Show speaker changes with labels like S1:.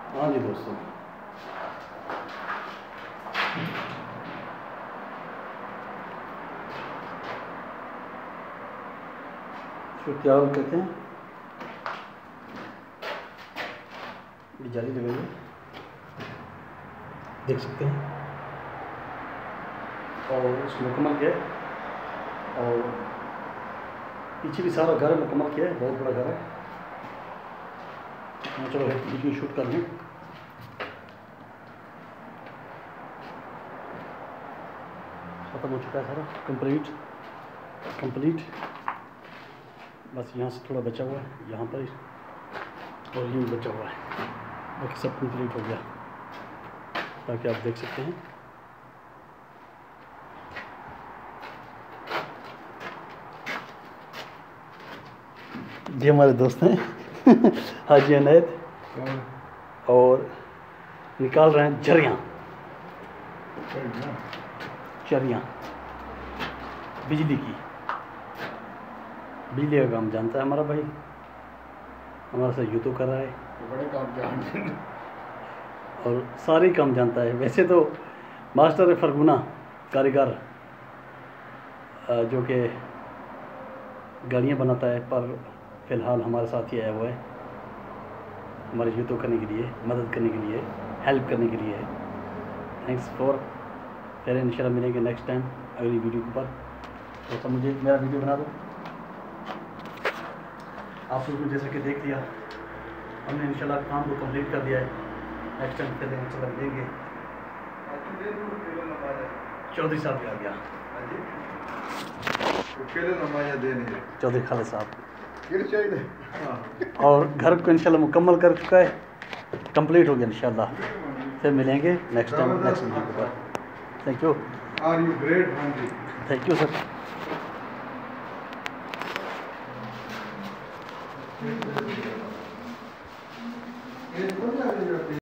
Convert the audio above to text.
S1: हाँ जी दोस्तों, इसको क्या कहते हैं, ये जाली लगी हुई है, देख सकते हैं। और इसको मुकम्मल किया है और पीछे भी सारा घर मुकम्मल किया है, बहुत बड़ा घर है। चलो वीडियो शूट कर लें। ख़त्म हो चुका है सारा, कंप्लीट। बस यहाँ से थोड़ा बचा हुआ है, यहाँ पर और ये भी बचा हुआ है, बाकी सब कंप्लीट हो गया, ताकि आप देख सकते हैं। ये हमारे दोस्त हैं हाजी अनैत, और निकाल रहे हैं चरियाँ बिजली की। बिजली का काम जानता है हमारा भाई, हमारे साथ यूँ तो कर रहा है,
S2: बड़े काम जानते हैं
S1: और सारे काम जानता है। वैसे तो मास्टर फरगुना कारीगर जो कि गाड़ियाँ बनाता है, पर फ़िलहाल हमारे साथ ही आया हुआ है, हमारे यूँ करने के लिए, मदद करने के लिए, हेल्प करने के लिए। Thanks for. फिर इंशाल्लाह मिलेंगे नेक्स्ट टाइम अगली वीडियो के ऊपर। तो सब मुझे मेरा वीडियो बना दो। आप लोगों ने जैसा कि देख लिया, हमने इंशाल्लाह काम को कंप्लीट कर दिया है। नेक्स्ट टाइम फिर इंशाल्लाह मिलेंगे। चौधरी साहब भी आ गया, चौधरी खालिद साहब, और घर को इंशाल्लाह मुकम्मल कर चुका है, कंप्लीट हो गया इंशाल्लाह। फिर मिलेंगे नेक्स्ट टाइम नेक्स्ट वीडियो के बाद। Thank you.
S2: Are you great?
S1: Thank you sir.